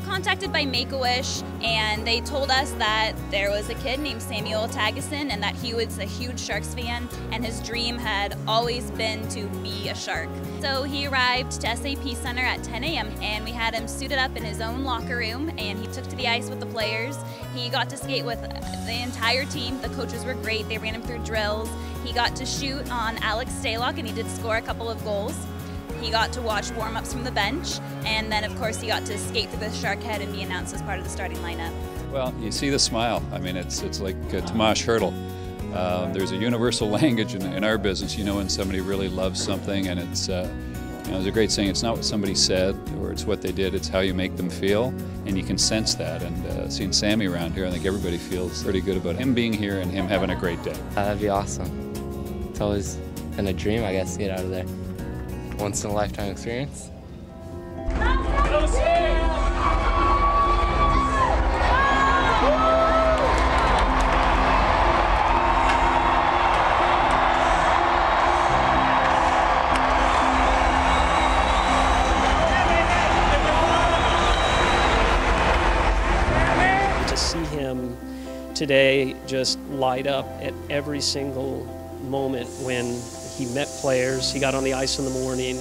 contacted by Make-A-Wish, and they told us that there was a kid named Samuel Tageson and that he was a huge Sharks fan and his dream had always been to be a Shark. So he arrived to SAP Center at 10 a.m. and we had him suited up in his own locker room, and he took to the ice with the players. He got to skate with the entire team. The coaches were great. They ran him through drills. He got to shoot on Alex Stalock, and he did score a couple of goals. He got to watch warm-ups from the bench, and then of course he got to skate through the Shark Head and be announced as part of the starting lineup. Well, you see the smile. I mean, it's like Tomas Hertel. There's a universal language in our business, you know, when somebody really loves something, and it's, you know, there's a great saying, it's not what somebody said or it's what they did, it's how you make them feel, and you can sense that. And seeing Sammy around here, I think everybody feels pretty good about him being here and him having a great day. That'd be awesome. It's always been a dream, I guess, to get out of there. Once in a lifetime experience. To see him today just light up at every single moment when he met players, he got on the ice in the morning.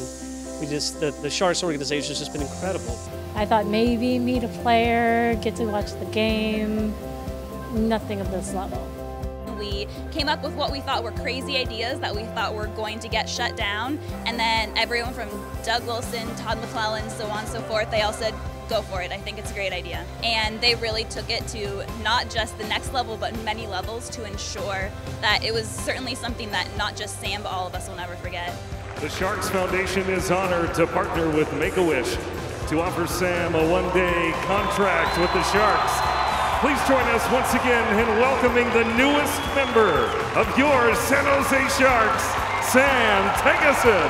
The Sharks organization has just been incredible. I thought maybe meet a player, get to watch the game, nothing of this level. We came up with what we thought were crazy ideas that we thought were going to get shut down, and then everyone from Doug Wilson, Todd McClellan, so on and so forth, they all said, go for it, I think it's a great idea. And they really took it to not just the next level, but many levels to ensure that it was certainly something that not just Sam, but all of us will never forget. The Sharks Foundation is honored to partner with Make-A-Wish to offer Sam a one-day contract with the Sharks. Please join us once again in welcoming the newest member of your San Jose Sharks, Sam Tageson.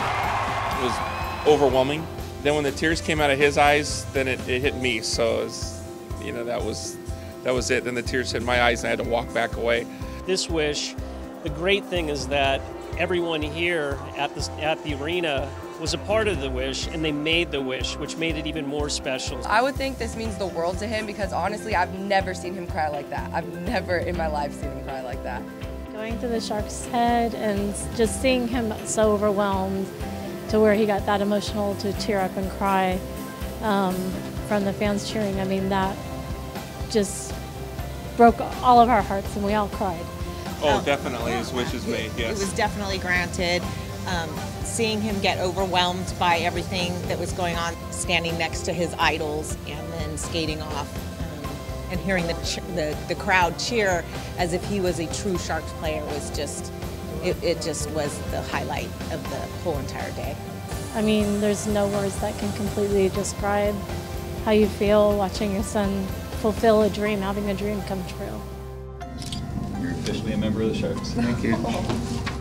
It was overwhelming. Then when the tears came out of his eyes, then it hit me. So it was, you know, that was it. Then the tears hit my eyes and I had to walk back away. This wish, the great thing is that everyone here at the arena was a part of the wish, and they made the wish, which made it even more special. I would think this means the world to him because honestly, I've never seen him cry like that. I've never in my life seen him cry like that. Going to the Sharks Head and just seeing him so overwhelmed to where he got that emotional to tear up and cry from the fans cheering. I mean, that just broke all of our hearts and we all cried. Oh, definitely, his wish is made, yes. It was definitely granted. Seeing him get overwhelmed by everything that was going on, standing next to his idols and then skating off and hearing the crowd cheer as if he was a true Sharks player was just, it just was the highlight of the whole entire day. I mean, there's no words that can completely describe how you feel watching your son fulfill a dream, having a dream come true. You're officially a member of the Sharks. Thank you.